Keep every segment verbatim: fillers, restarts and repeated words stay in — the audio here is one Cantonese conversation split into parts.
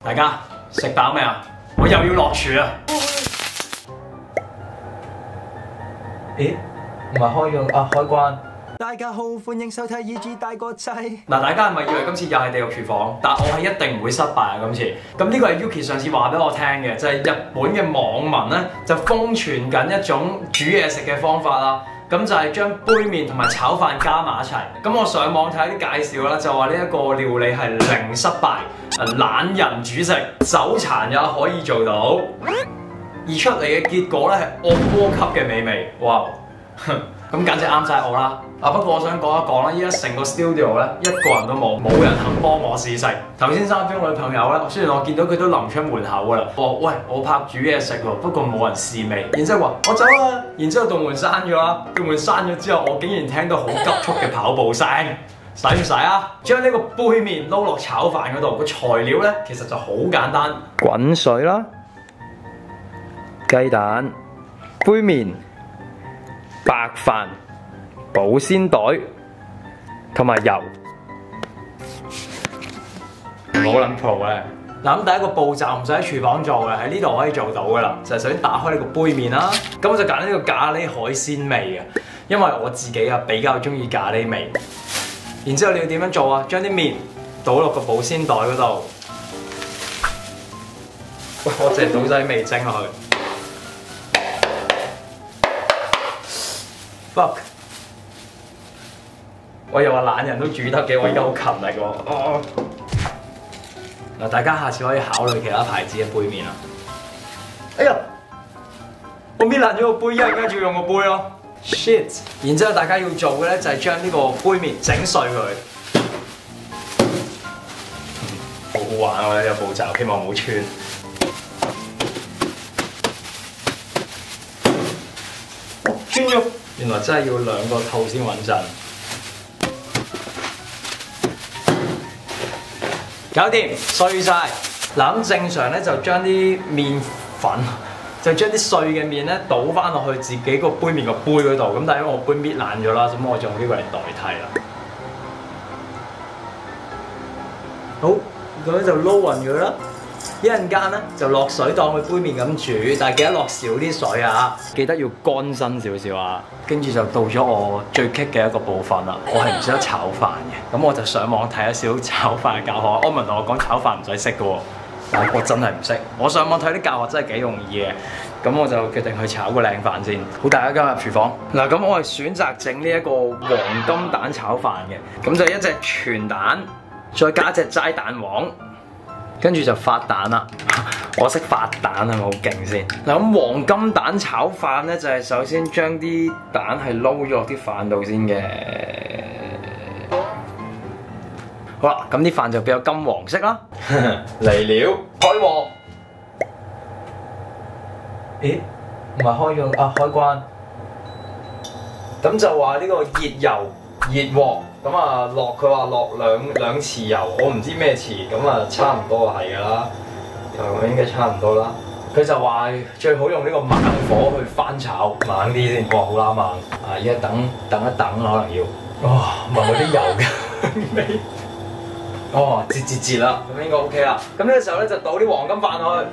大家食飽未啊？我又要落廚啊！ 咦？唔係開咗啊？開關。大家好，歡迎收睇 E G 大個仔。 嗱，大家係咪以為今次又係地獄廚房？但我係一定唔會失敗啊！今次咁呢個係 Yuki 上次話俾我聽嘅，就係、是、日本嘅網民咧就瘋傳緊一種煮嘢食嘅方法啦。咁就係將杯麵同埋炒飯加埋一齊。咁我上網睇啲介紹啦，就話呢一個料理係零失敗，懶人煮食，手殘也可以做到。而出嚟嘅結果咧係惡魔級嘅美味，哇！咁簡直啱晒我啦！啊，不過我想講一講啦，依家成個 studio 咧一個人都冇，冇人肯幫我試食。頭先三邊我女朋友咧，雖然我見到佢都臨出門口噶啦，我話喂，我拍煮嘢食喎，不過冇人試味。然之後話我走啦，然之後道門閂咗啦，道門閂咗之後，我竟然聽到好急促嘅跑步聲，使唔使啊？將呢個杯麵撈落炒飯嗰度，個材料咧其實就好簡單， 滾水啦，雞蛋、杯麵、白飯、保鮮袋同埋油， 唔好諗 pro 咧。嗱，咁第一個步驟唔使喺廚房做嘅，喺呢度可以做到噶啦。就係首先打開呢個杯麵啦，咁我就揀呢個咖喱海鮮味嘅，因為我自己啊比較中意咖喱味。然之後你要點樣做啊？將啲麵倒落個保鮮袋嗰度，我淨係倒晒啲味精落去。Fuck！ 我又話懶人都煮得嘅，我而家好勤力喎。哦，嗱，大家下次可以考慮其他牌子嘅杯麵啦。哎呀，我搣爛咗個杯，一陣間就要用個杯咯。Shit！ 然之後大家要做嘅咧就係將呢個杯麵整碎佢。好好玩啊！呢個步驟，希望唔好穿。哦，穿咗！原來真係要兩個套先穩陣。搞掂，碎晒。嗱，咁正常咧就將啲麵粉，就將啲碎嘅麵咧倒翻落去自己個杯麵個杯嗰度。咁但係因為我杯搣爛咗啦，咁我就用呢個嚟代替啦。好，咁樣就撈勻佢啦。一陣間咧就落水當佢杯麵咁煮，但係記得落少啲水啊，記得要乾身少少啊。跟住就到咗我最棘嘅一個部分啦，我係唔識得炒飯嘅，咁我就上網睇一少炒飯嘅教學。安文同我講炒飯唔使識嘅喎，但係我真係唔識。我上網睇啲教學真係幾容易嘅，咁我就決定去炒個靚飯先。好，大家今日入廚房。嗱，咁我係選擇整呢一個黃金蛋炒飯嘅，咁就一隻全蛋，再加一隻齋蛋黃。跟住就發蛋啦，我識發蛋係咪好勁先？嗱，咁黃金蛋炒飯咧就係首先將啲蛋係撈咗落啲飯度先嘅。好啦，咁啲飯就比較金黃色啦。嚟了，開鑊。 咦？唔係開咗啊？開關。 咁就話呢個熱油熱鑊。咁啊落佢話落兩兩匙油，我唔知咩匙，咁啊差唔多係㗎啦，油應該差唔多啦。佢就話最好用呢個猛火去翻炒，猛啲先。哇，好啦猛啊！而家等等一等可能要，哇聞嗰啲油嘅味，哦節節節啦，咁應該 OK 啦。咁呢個時候咧就倒啲黃金飯落去。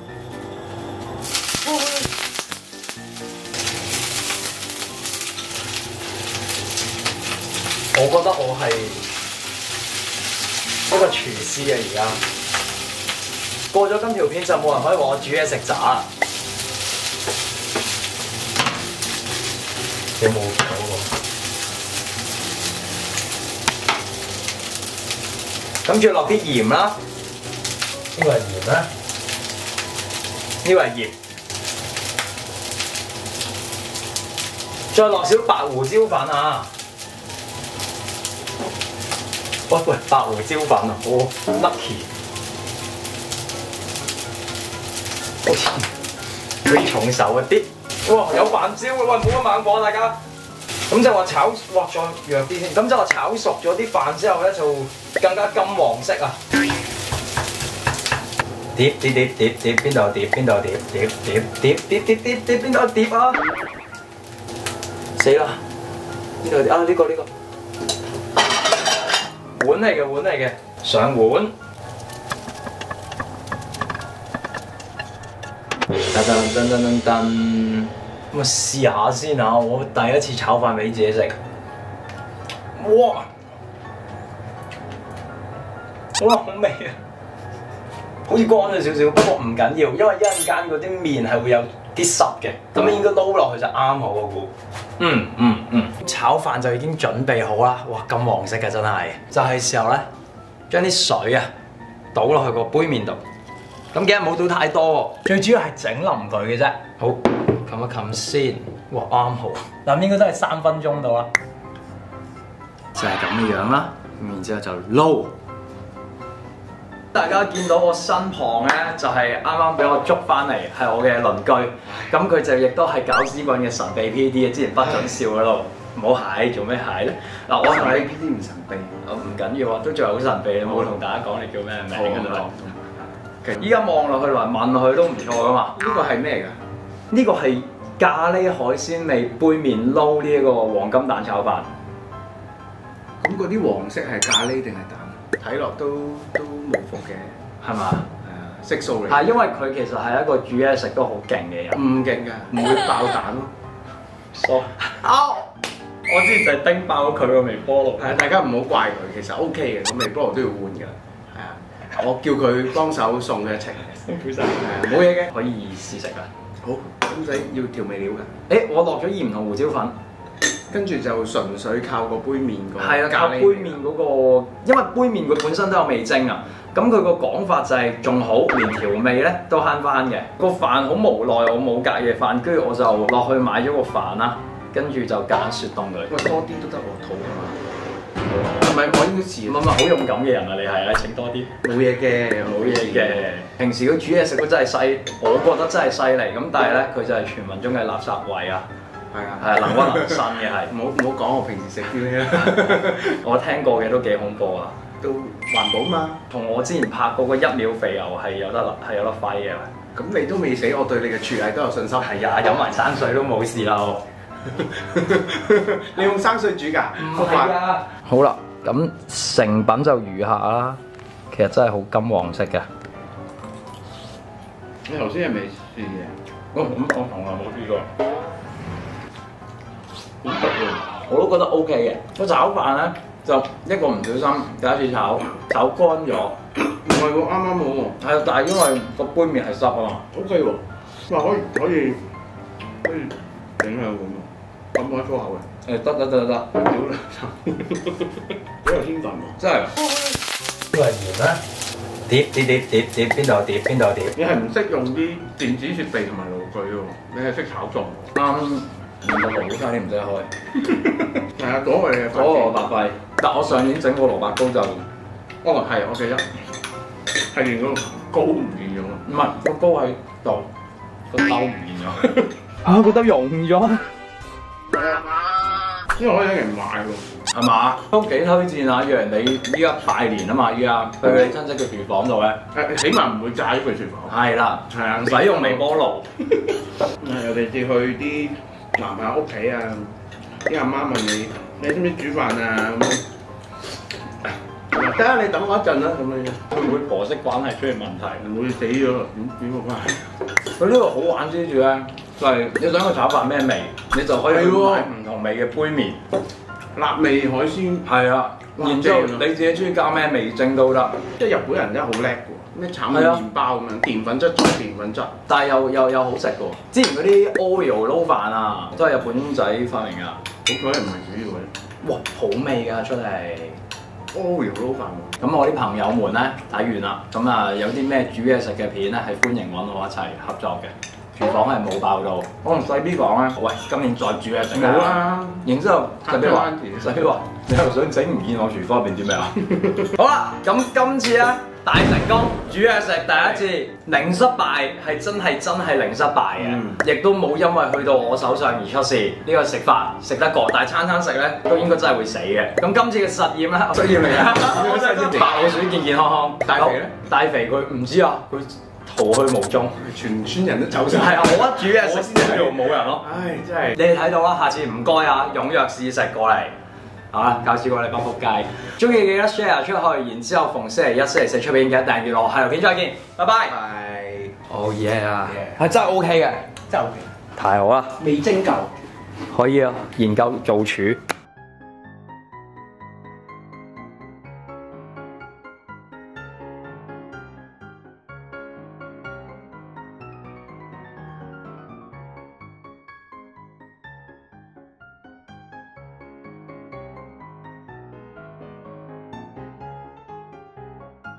我覺得我係一個廚師啊！而家過咗今條片就冇人可以話我煮嘢食渣啦。有冇搞喎？咁仲要落啲鹽啦。呢個係鹽啦。呢個係鹽。再落少白胡椒粉啊！喂喂，白胡椒粉啊，好 lucky， 好似好似重手一啲。哇，有飯焦嘅，喂，冇咁猛火大家。咁就話炒，哇，再弱啲先。咁就話炒熟咗啲飯之後咧，就更加金黃色啊！碟碟碟碟碟，邊度有碟？邊度有碟？碟碟碟碟碟碟碟，邊度有碟啊？死啦！呢度啊，呢個呢個。碗嚟嘅，碗嚟嘅，上碗。 噔噔噔噔噔噔，咁啊試下先啊！我第一次炒飯俾自己食，哇！哇好味啊！好似乾咗少少，不過唔緊要，因為一陣間嗰啲麵係會有啲濕嘅，咁應該撈落去就啱好我估。嗯嗯嗯，炒飯就已經準備好啦！哇咁黃色嘅真係，就係時候咧，將啲水啊倒落去個杯麵度。咁記得唔好倒太多，最主要係整腍佢嘅啫。好，冚一冚先。哇啱好，嗱應該都係三分鐘到啦，就係咁嘅樣啦。咁然之後就撈。大家見到我身旁咧，就係啱啱俾我捉翻嚟，係我嘅鄰居。咁佢就亦都係搞屎棍嘅神秘 P D 啊！之前不准笑嗰度，唔好蟹，做咩蟹咧？嗱，我同你 P D 唔神秘， 唔緊要啊，都仲係好神秘。冇同大家講你叫咩名㗎啦。 講。 依家望落去同埋聞落去都唔錯噶嘛。 呢個係咩㗎？ 呢個係咖喱海鮮味杯麵撈呢一個黃金蛋炒飯。 咁嗰啲黃色係咖喱定係蛋？睇落都都冇伏嘅， 係嘛？ 係啊，色素嚟。 係因為佢其實係一個煮嘢食都好勁嘅人。 唔勁㗎，唔會爆蛋咯。 So, 啊！我之前就係叮爆佢個微波爐。 係啊，大家唔好怪佢，其實 O K 嘅，咁微波爐都要換㗎。係啊，我叫佢幫手送佢一程。 辛苦晒。 係啊，冇嘢嘅， 可以試食啦。 好，唔使要調味料㗎。 誒，我落咗鹽同胡椒粉。 跟住就純粹靠個杯麵個係啊，靠杯麵嗰個，因為杯麵佢本身都有味精啊。咁佢個講法就係仲好，連調味咧都慳翻嘅。個飯好無奈，我冇隔夜飯，跟住我就落去買咗個飯啦，跟住就揀雪凍佢。 喂，多啲都得喎，肚啊嘛。唔係，我應該試。 唔係唔係，好勇敢嘅人啊！你係啊，請多啲。 冇嘢嘅， 冇嘢嘅。平時佢煮嘢食都真係犀，我覺得真係犀利。咁但係咧，佢就係傳聞中嘅垃圾位啊。 係啊， 係啊，能屈能伸嘅係。 唔好唔好講我平時食啲咩啦。 我聽過嘅都幾恐怖啊。 都環保嘛。 同我之前拍過個一秒肥牛係有得係有得揮嘅。 咁你都未死，我對你嘅廚藝都有信心。 係啊，飲埋山水都冇事啦。 你用生水煮㗎？ 唔係啊。好啦，咁成品就如下啦。其實真係好金黃色嘅。 你頭先係未試嘅？ 我咁我從來冇試過。我都覺得 O K 嘅。個炒飯咧就一個唔小心第一次炒炒乾咗， 唔係喎，啱啱好喎。 係啊，但係因為個杯麵係濕啊嘛。 O K 喎，哇可以可以可以整下咁喎，咁講粗口嘅。 誒得得得得， 屌你！好有天分喎。 真係。 呢個係鹽啦，碟碟碟碟碟，邊度有碟邊度有碟。 你係唔識用啲電子設備同埋爐具喎，你係識炒餸。 啱。唔係爐差啲唔使開。 係啊，嗰個你嘅嗰個蘿蔔費，但我上年整個蘿蔔糕就， 哦係，我記得係連個糕唔見咗。 唔係個糕喺度，個兜唔見咗。啊，個兜溶咗。 因為可以請人買喎， 係嘛？都幾推薦啊！若然你依家拜年啊嘛，依家去你親戚嘅廚房度咧， 誒起碼唔會炸咗佢廚房。 係啦， 係啊， 唔使用微波爐。 尤其是去啲男朋友屋企啊，啲阿媽問你，你識唔識煮飯啊？咁樣得啊，你等我一陣啦，咁樣會唔會婆媳關係出現問題？ 唔會死咗啦，點點個關係？ 佢呢個好玩之處咧，就係你想個炒飯咩味，你就可以去買唔同味嘅杯麵。 辣味海鮮係啊，然之後你自己中意加咩味精都得。 即係日本人真係好叻喎，咩炒麵麵包咁樣，澱粉質再澱粉質， 但係又又又好食嘅喎。之前嗰啲 Oreo 撈飯啊，都係日本仔發明㗎。 好彩唔係主要嘅。 哇，好味㗎出嚟！ Oreo 撈飯喎。 咁我啲朋友們咧睇完啦，咁啊有啲咩煮嘢食嘅片咧，係歡迎揾我一齊合作嘅。廚房係冇爆到，可能細 B 講咧，喂，今年再煮嘢食冇啦。 然之後細 B 話，細 B 話，你又想整唔見我廚房入邊啲咩啊？好啦，咁今次咧大成功，煮嘢食第一次零失敗，係真係真係零失敗嘅，亦都冇因為去到我手上而出事。呢個食法食得過，但係餐餐食咧都應該真係會死嘅。咁今次嘅實驗咧，實驗嚟嘅，我真係白老鼠健健康康。 大肥咧？ 大肥佢唔知啊，佢逃去無蹤， 全村人都走晒。 係啊，我一煮嘢食先喺度冇人咯。 唉，真係。 你哋睇到啦，下次唔該啊，踴躍試食過嚟。好啦，教試過你班仆街，中意記得 share 出去，然之後逢星期一、星期四出片記得訂閱我，下條片再見，拜拜。 拜。 Oh yeah， 係真係 OK 嘅， 真係 OK， 太好啦， 未蒸夠。 可以啊，研究做廚。